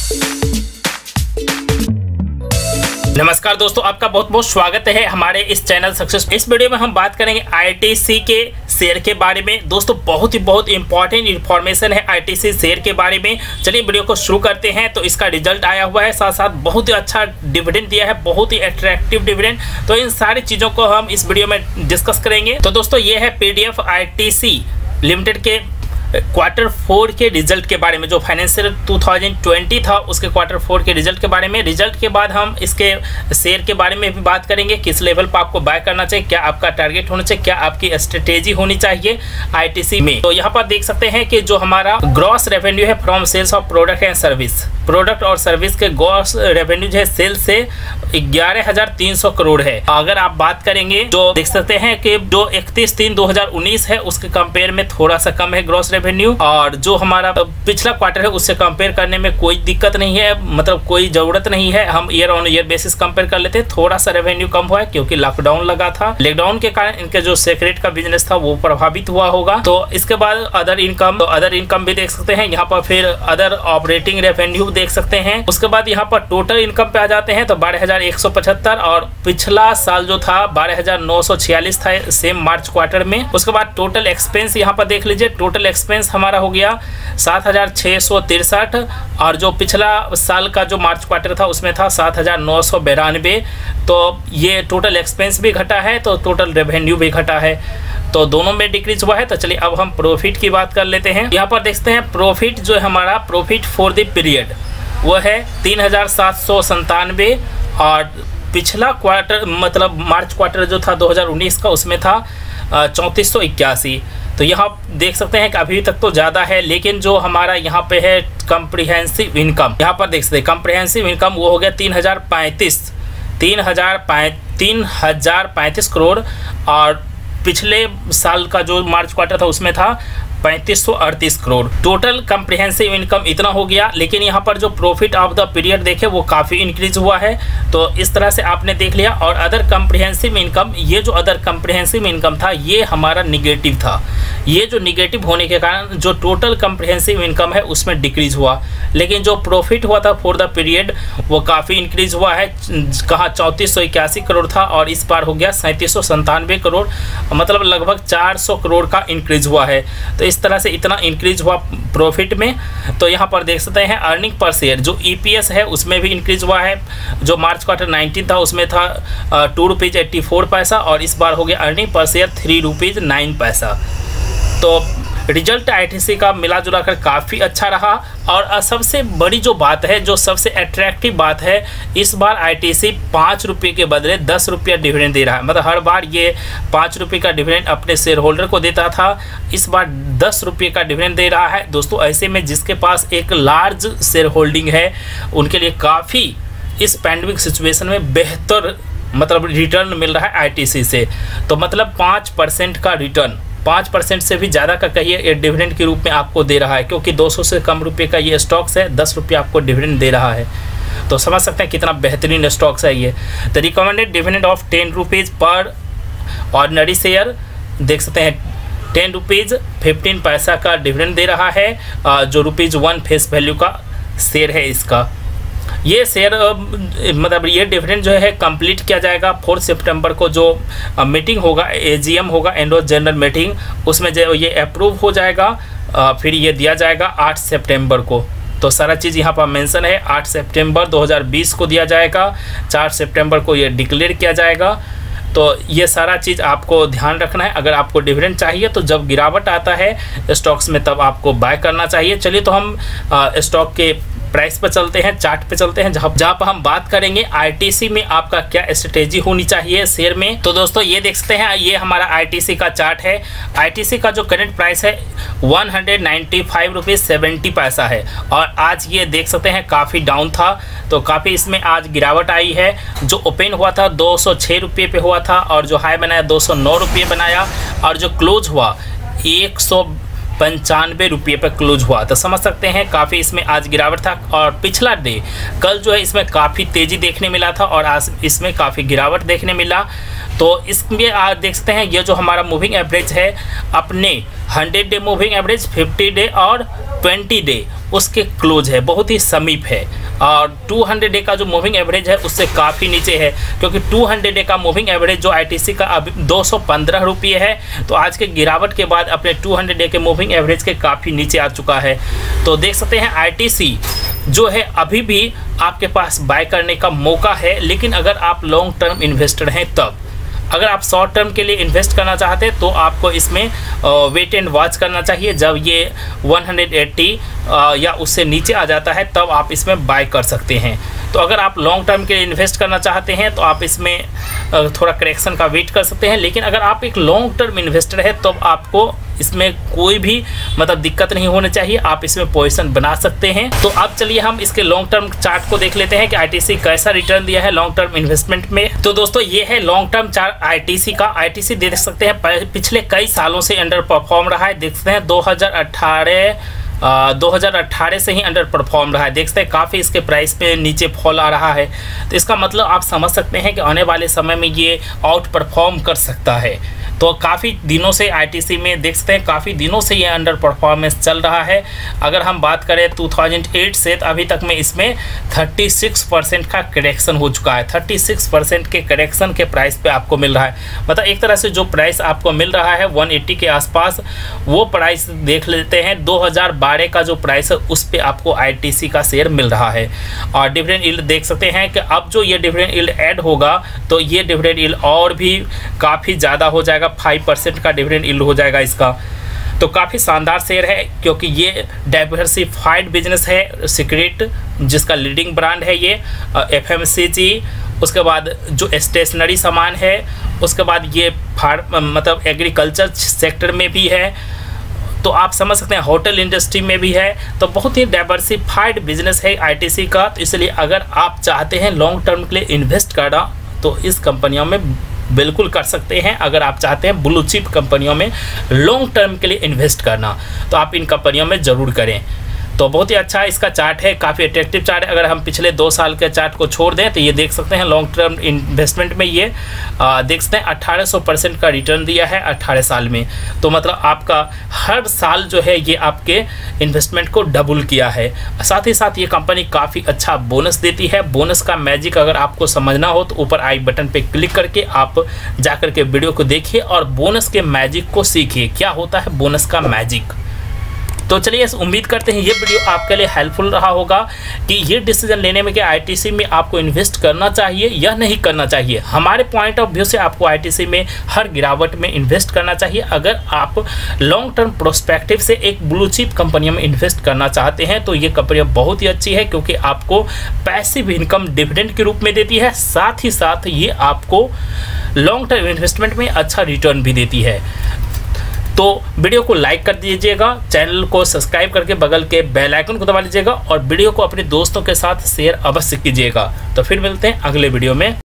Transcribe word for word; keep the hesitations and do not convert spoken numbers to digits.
नमस्कार दोस्तों, आपका बहुत बहुत स्वागत है हमारे इस चैनल सक्सेस। इस वीडियो में हम बात करेंगे आईटीसी के शेयर के बारे में। दोस्तों बहुत ही बहुत इंपॉर्टेंट इंफॉर्मेशन है आईटीसी शेयर के बारे में। चलिए वीडियो को शुरू करते हैं। तो इसका रिजल्ट आया हुआ है, साथ साथ बहुत ही अच्छा डिविडेंड दिया है, बहुत ही अट्रैक्टिव डिविडेंड। तो इन सारी चीज़ों को हम इस वीडियो में डिस्कस करेंगे। तो दोस्तों ये है पीडीएफ आईटीसी लिमिटेड के क्वार्टर फोर के रिजल्ट के बारे में, जो फाइनेंशियल दो हज़ार बीस था उसके क्वार्टर फोर के रिजल्ट के बारे में। रिजल्ट के बाद हम इसके शेयर के बारे में भी बात करेंगे, किस लेवल पर आपको बाय करना चाहिए, क्या आपका टारगेट होना चाहिए, क्या आपकी स्ट्रेटेजी होनी चाहिए आईटीसी में। तो यहाँ पर देख सकते हैं कि जो हमारा ग्रॉस रेवेन्यू है from sales of product and service, product और सर्विस के ग्रॉस रेवेन्यू जो है सेल्स से ग्यारह हजार तीन सौ करोड़ है। अगर आप बात करेंगे जो देख सकते हैं कि जो इकतीस तीन दो हजार उन्नीस है उसके कंपेयर में थोड़ा सा कम है ग्रॉस रेवेन्यू, और जो हमारा पिछला क्वार्टर है उससे कंपेयर करने में कोई दिक्कत नहीं है, मतलब कोई जरूरत नहीं है। हम year on year basis compare कर लेते हैं, थोड़ा सा रेवेन्यू कम हुआ है क्योंकि लॉकडाउन लगा था। लॉकडाउन के कारण इनके जो सेक्रेट का बिजनेस था वो प्रभावित हुआ होगा। तो इसके बाद अदर इनकम, तो अदर इनकम भी देख सकते हैं यहाँ पर, फिर अदर ऑपरेटिंग रेवेन्यू देख सकते हैं। उसके बाद यहाँ पर टोटल इनकम पे आ जाते हैं तो बारह हजार एक सौ पचहत्तर, और पिछला साल जो था बारह हजार नौ सौ छियालीस था सेम मार्च क्वार्टर में। उसके बाद टोटल एक्सपेंस यहाँ पर देख लीजिए, टोटल एक्सपेंस हमारा हो गया सात हजार छः सौ तिरसठ, और जो पिछला साल का जो मार्च क्वार्टर था उसमें था सात हजार नौ सौ बिरानवे। तो ये टोटल एक्सपेंस भी घटा है तो टोटल रेवेन्यू भी घटा है, तो दोनों में डिक्रीज हुआ है। तो चलिए अब हम प्रॉफिट की बात कर लेते हैं। यहाँ पर देखते हैं प्रॉफिट जो है हमारा, प्रॉफिट फॉर द पीरियड वो है तीन हजार सात सौ संतानवे, और पिछला क्वार्टर मतलब मार्च क्वार्टर जो था दो हज़ार उन्नीस का उसमें था चौंतीस सौ इक्यासी। तो यहाँ देख सकते हैं कि अभी तक तो ज़्यादा है, लेकिन जो हमारा यहाँ पे है कम्प्रिहेंसिव इनकम, यहाँ पर देख सकते हैं कम्प्रिहेंसिव इनकम वो हो गया तीन हजार पैंतीस तीन हजार तीन हजार पैंतीस करोड़, और पिछले साल का जो मार्च क्वार्टर था उसमें था पैंतीस सौ अड़तीस करोड़। टोटल कम्प्रिहेंसिव इनकम इतना हो गया, लेकिन यहाँ पर जो प्रॉफिट ऑफ द पीरियड देखे वो काफ़ी इंक्रीज हुआ है। तो इस तरह से आपने देख लिया। और अदर कम्प्रिहेंसिव इनकम, ये जो अदर कम्प्रिहेंसिव इनकम था ये हमारा निगेटिव था। ये जो निगेटिव होने के कारण जो टोटल कम्प्रिहेंसिव इनकम है उसमें डिक्रीज हुआ, लेकिन जो प्रॉफिट हुआ था फॉर द पीरियड वो काफ़ी इंक्रीज हुआ है। कहाँ चौंतीस सौ इक्यासी करोड़ था और इस बार हो गया सैंतीस सौ संतानवे करोड़, मतलब लगभग चार सौ करोड़ का इंक्रीज हुआ है। तो इस तरह से इतना इंक्रीज हुआ प्रॉफिट में। तो यहाँ पर देख सकते हैं अर्निंग पर शेयर जो ईपीएस है उसमें भी इंक्रीज हुआ है। जो मार्च क्वार्टर नाइनटीन था उसमें था टू रुपीज़ एट्टी फोर पैसा, और इस बार हो गया earning per share three rupees nine पैसा। तो रिजल्ट आईटीसी का मिला जुला कर काफ़ी अच्छा रहा। और सबसे बड़ी जो बात है, जो सबसे अट्रैक्टिव बात है, इस बार आईटीसी पाँच रुपये के बदले दस रुपया डिविडेंड दे रहा है। मतलब हर बार ये पाँच रुपये का डिविडेंड अपने शेयर होल्डर को देता था, इस बार दस रुपये का डिविडेंड दे रहा है। दोस्तों ऐसे में जिसके पास एक लार्ज शेयर होल्डिंग है उनके लिए काफ़ी इस पैंडेमिक सिचुएशन में बेहतर मतलब रिटर्न मिल रहा है आईटीसी से। तो मतलब पाँच परसेंट का रिटर्न, पाँच परसेंट से भी ज़्यादा का कहिए डिविडेंड के रूप में आपको दे रहा है, क्योंकि दो सौ से कम रुपए का ये स्टॉक्स है, दस रुपये आपको डिविडेंड दे रहा है। तो समझ सकते हैं कितना बेहतरीन स्टॉक्स है ये। तो recommended dividend of ten rupees पर ऑर्डिनरी शेयर देख सकते हैं, टेन रुपीज़ फिफ्टीन पैसा का डिविडेंड दे रहा है, जो रुपीज़ वन फेस वैल्यू का शेयर है इसका। ये शेयर मतलब ये डिविडेंड जो है कंप्लीट किया जाएगा फोर्थ सितंबर को, जो मीटिंग होगा एजीएम होगा एंड जनरल मीटिंग, उसमें जो ये अप्रूव हो जाएगा, फिर ये दिया जाएगा आठ सितंबर को। तो सारा चीज़ यहाँ पर मेंशन है, आठ सितंबर दो हज़ार बीस को दिया जाएगा, चार सितंबर को ये डिक्लेयर किया जाएगा। तो ये सारा चीज़ आपको ध्यान रखना है। अगर आपको डिविडेंड चाहिए तो जब गिरावट आता है स्टॉक्स में तब आपको बाय करना चाहिए। चलिए तो हम स्टॉक के प्राइस पे चलते हैं, चार्ट पे चलते हैं, जहाँ जहाँ पर हम बात करेंगे आईटीसी में आपका क्या स्ट्रेटेजी होनी चाहिए शेयर में। तो दोस्तों ये देख सकते हैं, ये हमारा आईटीसी का चार्ट है। आईटीसी का जो करंट प्राइस है one hundred ninety five rupees seventy paisa है, और आज ये देख सकते हैं काफ़ी डाउन था, तो काफ़ी इसमें आज गिरावट आई है। जो ओपन हुआ था दो सौ छः रुपये पे हुआ था, और जो हाई बनाया दो सौ नौ रुपये बनाया, और जो क्लोज हुआ एक सौ पंचानवे रुपये पर क्लोज हुआ। तो समझ सकते हैं काफ़ी इसमें आज गिरावट था। और पिछला डे कल जो है इसमें काफ़ी तेज़ी देखने मिला था, और आज इसमें काफ़ी गिरावट देखने मिला। तो इसमें आप देख सकते हैं ये जो हमारा मूविंग एवरेज है, अपने hundred day moving average, fifty day और ट्वेंटी डे उसके क्लोज है, बहुत ही समीप है। और टू हंड्रेड डे का जो मूविंग एवरेज है उससे काफ़ी नीचे है, क्योंकि टू हंड्रेड डे का मूविंग एवरेज जो आईटीसी का अभी दो सौ पंद्रह रुपये है, तो आज के गिरावट के बाद अपने टू हंड्रेड डे के मूविंग एवरेज के काफ़ी नीचे आ चुका है। तो देख सकते हैं आईटीसी जो है अभी भी आपके पास बाय करने का मौका है, लेकिन अगर आप लॉन्ग टर्म इन्वेस्टर हैं तब। अगर आप शॉर्ट टर्म के लिए इन्वेस्ट करना चाहते हैं तो आपको इसमें वेट एंड वॉच करना चाहिए। जब ये वन हंड्रेड एट्टी या उससे नीचे आ जाता है तब आप इसमें बाय कर सकते हैं। तो अगर आप लॉन्ग टर्म के लिए इन्वेस्ट करना चाहते हैं तो आप इसमें थोड़ा करेक्शन का वेट कर सकते हैं, लेकिन अगर आप एक लॉन्ग टर्म इन्वेस्टर है तो आपको इसमें कोई भी मतलब दिक्कत नहीं होनी चाहिए, आप इसमें पोजीशन बना सकते हैं। तो अब चलिए हम इसके लॉन्ग टर्म चार्ट को देख लेते हैं कि आईटीसी कैसा रिटर्न दिया है लॉन्ग टर्म इन्वेस्टमेंट में। तो दोस्तों ये है लॉन्ग टर्म चार्ट आईटीसी का। आईटीसी देख सकते हैं पिछले कई सालों से अंडर परफॉर्म रहा है। देख सकते हैं दो हज़ार अठारह दो हज़ार अठारह से ही अंडर परफॉर्म रहा है। देख सकते हैं काफ़ी इसके प्राइस पे नीचे फॉल आ रहा है, तो इसका मतलब आप समझ सकते हैं कि आने वाले समय में ये आउट परफॉर्म कर सकता है। तो काफ़ी दिनों से आईटीसी में देख सकते हैं काफ़ी दिनों से ये अंडर परफॉर्मेंस चल रहा है। अगर हम बात करें दो हज़ार आठ से तो अभी तक में इसमें छत्तीस परसेंट का करेक्शन हो चुका है। छत्तीस परसेंट के करेक्शन के प्राइस पे आपको मिल रहा है, मतलब एक तरह से जो प्राइस आपको मिल रहा है एक सौ अस्सी के आसपास, वो प्राइस देख लेते हैं दो हज़ार बारह का जो प्राइस है उस पर आपको आईटीसी का शेयर मिल रहा है। और डिविडेंड यील्ड देख सकते हैं कि अब जो ये डिविडेंड यील्ड ऐड होगा तो ये डिविडेंड यील्ड और भी काफ़ी ज़्यादा हो जाएगा, फाइव परसेंट का डिविडेंड यील्ड हो जाएगा इसका। तो काफ़ी शानदार शेयर है, क्योंकि ये डाइवर्सिफाइड बिजनेस है। सीक्रेट जिसका लीडिंग ब्रांड है ये, एफएमसीजी, उसके बाद जो स्टेशनरी सामान है, उसके बाद ये फार्म मतलब एग्रीकल्चर सेक्टर में भी है, तो आप समझ सकते हैं होटल इंडस्ट्री में भी है। तो बहुत ही डाइवर्सिफाइड बिजनेस है आईटीसी का। तो इसलिए अगर आप चाहते हैं लॉन्ग टर्म के लिए इन्वेस्ट करना तो इस कंपनियों में बिल्कुल कर सकते हैं। अगर आप चाहते हैं ब्लू चिप कंपनियों में लॉन्ग टर्म के लिए इन्वेस्ट करना तो आप इन कंपनियों में ज़रूर करें। तो बहुत ही अच्छा इसका चार्ट है, काफ़ी अट्रैक्टिव चार्ट है। अगर हम पिछले दो साल के चार्ट को छोड़ दें तो ये देख सकते हैं लॉन्ग टर्म इन्वेस्टमेंट में ये आ, देख सकते हैं अठारह सौ परसेंट का रिटर्न दिया है अठारह साल में। तो मतलब आपका हर साल जो है ये आपके इन्वेस्टमेंट को डबल किया है। साथ ही साथ ये कंपनी काफ़ी अच्छा बोनस देती है। बोनस का मैजिक अगर आपको समझना हो तो ऊपर आई बटन पर क्लिक करके आप जा कर के वीडियो को देखिए और बोनस के मैजिक को सीखिए, क्या होता है बोनस का मैजिक। तो चलिए उम्मीद करते हैं ये वीडियो आपके लिए हेल्पफुल रहा होगा कि ये डिसीजन लेने में कि आईटीसी में आपको इन्वेस्ट करना चाहिए या नहीं करना चाहिए। हमारे पॉइंट ऑफ व्यू से आपको आईटीसी में हर गिरावट में इन्वेस्ट करना चाहिए। अगर आप लॉन्ग टर्म प्रोस्पेक्टिव से एक ब्लू चिप कंपनियों में इन्वेस्ट करना चाहते हैं तो ये कंपनी बहुत ही अच्छी है, क्योंकि आपको पैसिव इनकम डिविडेंड के रूप में देती है, साथ ही साथ ये आपको लॉन्ग टर्म इन्वेस्टमेंट में अच्छा रिटर्न भी देती है। तो वीडियो को लाइक कर दीजिएगा, चैनल को सब्सक्राइब करके बगल के बेल आइकन को दबा लीजिएगा और वीडियो को अपने दोस्तों के साथ शेयर अवश्य कीजिएगा। तो फिर मिलते हैं अगले वीडियो में।